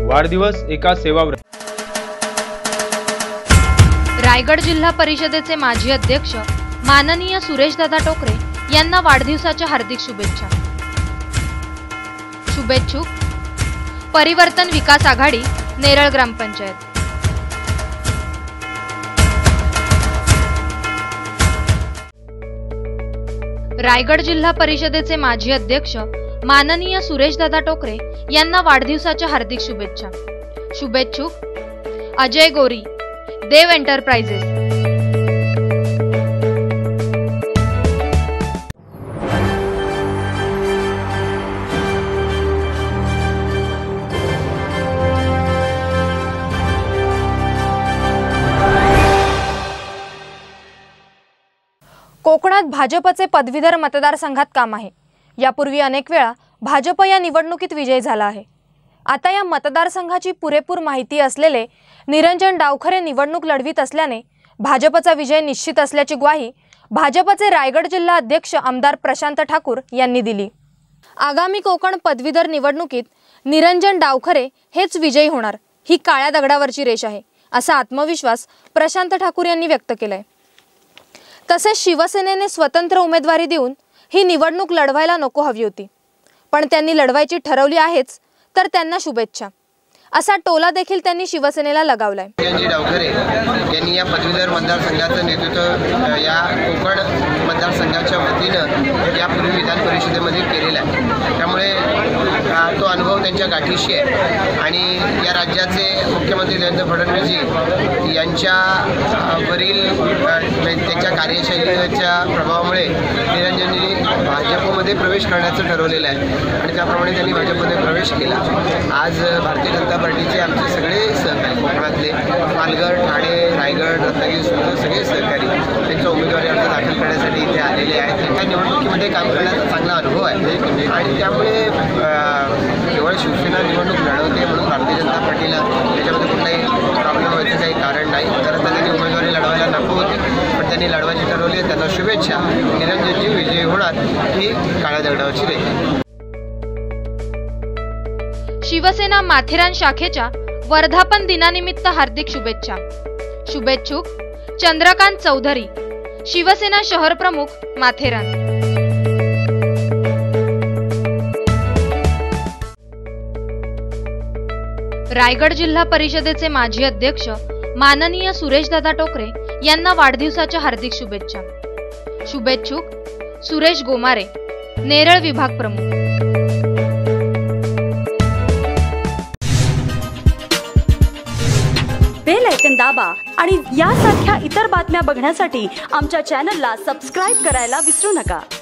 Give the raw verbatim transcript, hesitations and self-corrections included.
वाढदिवस एका सेवाव्रत। रायगड जिल्हा परिषदेचे माजी अध्यक्ष माननीय सुरेशदादा टोकरे यांना वाढदिवसाच्या हार्दिक शुभेच्छा। शुभेच्छुक परिवर्तन विकास आघाडी नेरळ ग्रामपंचायत। रायगड जिल्हा परिषदेचे माजी अध्यक्ष माननीय सुरेशदादा टोकरे यांना वाढदिवसाच्या हार्दिक शुभेच्छा। शुभेच्छुक अजय गोरी, देव एंटरप्राइजेस। कोकणात भाजपचे पदवीधर मतदारसंघात काम आहे। यापूर्वी अनेक वेळा भाजप या निवडणुकीत विजयी झाला आहे। आता या मतदारसंघाची पुरेपूर माहिती असलेले निरंजन डावखरे निवडणूक लढवित असल्याने भाजपचा विजय निश्चित असल्याची ग्वाही भाजपचे रायगड जिल्हा अध्यक्ष आमदार प्रशांत ठाकूर यांनी दिली। आगामी कोकण पदवीधर निवडणुकीत निरंजन डावखरे हेच विजयी होणार ही काळ्या दगडावरची रेष आहे, असा आत्मविश्वास प्रशांत ठाकूर यांनी व्यक्त केलाय। तसेच शिवसेनेने स्वतंत्र उमेदवारी देऊन ही निवडणूक लढवायला नको हवी होती, पण त्यांनी लढवायची ठरवली आहेच, तर त्यांना शुभेच्छा, असा टोला देखील त्यांनी शिवसेनेला लगावलाय। निरंजन डावखरे यांनी या पदवीधर मतदारसंघाचं नेतृत्व या कोकण मतदारसंघाच्या वतीनं यापूर्वी विधान परिषदेमध्ये केलेला आहे। त्यामुळे तो अनुभव त्यांच्या गाठीशी आहे आणि या राज्याचे मुख्यमंत्री देवेंद्र फडणवीसजी यांच्या वरील त्यांच्या कार्यशैलीच्या प्रभावामुळे निरंजनजी भाजपमध्ये प्रवेश करण्याचं ठरवलेलं आहे आणि त्याप्रमाणे त्यांनी भाजपमध्ये प्रवेश केला। आज भारतीय जनता पार्टीचे आमचे सगळे सहकारी कोकणातले पालघर, ठाणे, रायगड, रत्नागिरी सुद्धा सगळे सहकारी त्यांचा उमेदवारी अर्ज दाखल करण्यासाठी इथे आलेले आहेत। त्यांच्या निवडणुकीमध्ये काम करण्याचा चांगला अनुभव आहे आणि त्यामुळे केवळ शिवसेना निवडणूक लढवते म्हणून भारतीय जनता पार्टीला त्याच्यामध्ये कुठलाही प्रॉब्लेम व्हायचं काही कारण नाही। तर त्यांनी उमेदवारी लढवायला नको होती, पण त्यांनी लढवायची ठरवली। त्यांना शुभेच्छा। निरंजनजी विजयी होणार ही काळ्या दगडावरची रेष। शिवसेना माथेरान शाखेच्या वर्धापन दिनानिमित्त हार्दिक शुभेच्छा। शुभेच्छुक चंद्रकांत चौधरी, शिवसेना शहर प्रमुख माथेरान। रायगड जिल्हा परिषदेचे माजी अध्यक्ष माननीय सुरेशदादा टोकरे यांना वाढदिवसाच्या हार्दिक शुभेच्छा। शुभेच्छुक सुरेश गोमारे, नेरळ विभाग प्रमुख। बेल आयकॉन दाबा आणि यासारख्या इतर बातम्या बघण्यासाठी आमच्या चॅनलला सबस्क्राइब करायला विसरू नका।